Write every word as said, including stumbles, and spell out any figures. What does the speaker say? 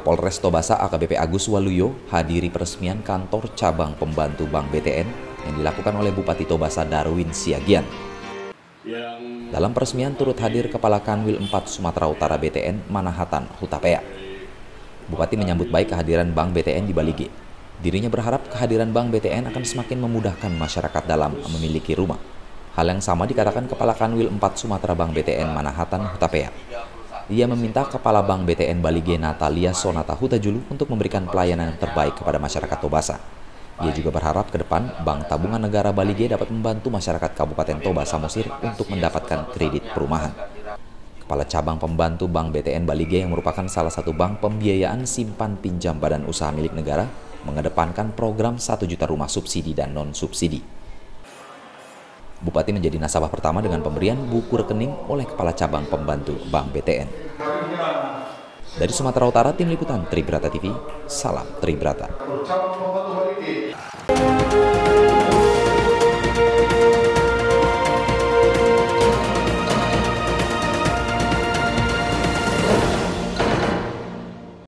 Kapolres Tobasa A K B P Agus Waluyo hadiri peresmian kantor cabang pembantu Bank B T N yang dilakukan oleh Bupati Tobasa Darwin Siagian. Dalam peresmian turut hadir Kepala Kanwil empat Sumatera Utara B T N Manahatan Hutapea. Bupati menyambut baik kehadiran Bank B T N di Bali G. Dirinya berharap kehadiran Bank B T N akan semakin memudahkan masyarakat dalam memiliki rumah. Hal yang sama dikatakan Kepala Kanwil empat Sumatera Bank B T N Manahatan Hutapea. Ia meminta Kepala Bank B T N Bali G Natalia Sonata Hutajulu untuk memberikan pelayanan yang terbaik kepada masyarakat Tobasa. Ia juga berharap ke depan Bank Tabungan Negara Bali G dapat membantu masyarakat Kabupaten Toba Samosir untuk mendapatkan kredit perumahan. Kepala Cabang Pembantu Bank B T N Bali G yang merupakan salah satu bank pembiayaan simpan pinjam badan usaha milik negara mengedepankan program satu juta rumah subsidi dan non-subsidi. Bupati menjadi nasabah pertama dengan pemberian buku rekening oleh Kepala Cabang Pembantu Bank B T N. Dari Sumatera Utara, Tim Liputan Tribrata T V, salam Tribrata.